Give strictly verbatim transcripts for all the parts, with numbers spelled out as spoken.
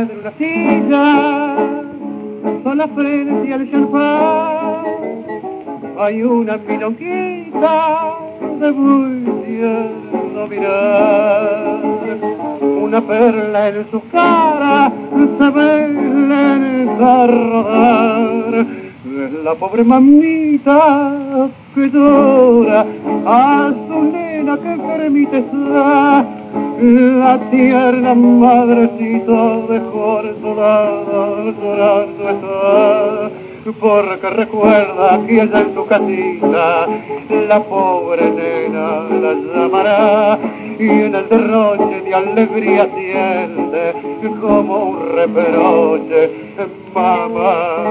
madre una silla, son las frentes y el champán. Hay una milonguita de muy tierno mirar, una perla en su cara se ve lenta rodar. Es la pobre mamita que llora a su nena que permite ser la tierna madrecita dejó desolada llorando está, porque recuerda que ella en su casita la pobre nena la llamará y en el derroche de alegría siente como un reproche: mamá,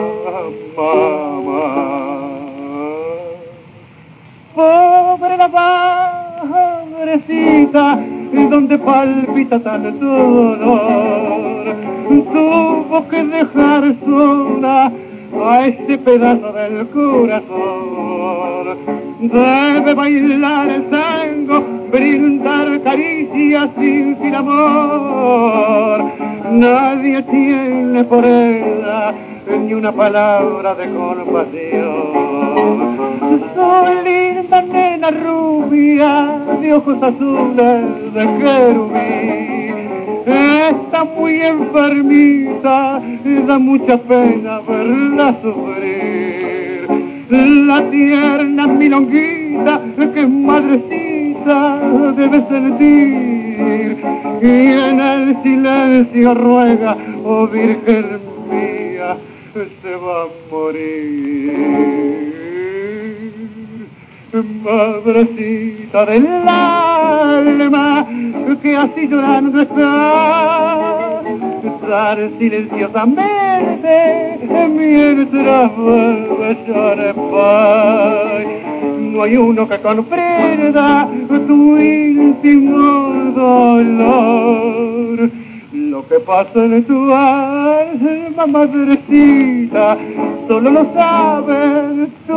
mamá. Pobre la madrecita, donde palpita tanto dolor, tuvo que dejar sola a este pedazo del corazón. Debe bailar el tango, brindar caricias sin fin amor. Nadie tiene por ella ni una palabra de compasión. Soy linda nena rubia, de ojos azules de querubín. Está muy enfermita, da mucha pena verla sufrir. La tierna milonguita que madrecita debe sentir, y en el silencio ruega: oh Virgen mía, se va a morir. Madrecita del alma, que así llorando está, tan silenciosamente mientras vuelve a llorar. No hay uno que comprenda tu íntimo dolor. Lo que pasa en tu alma, madrecita, solo lo sabes tú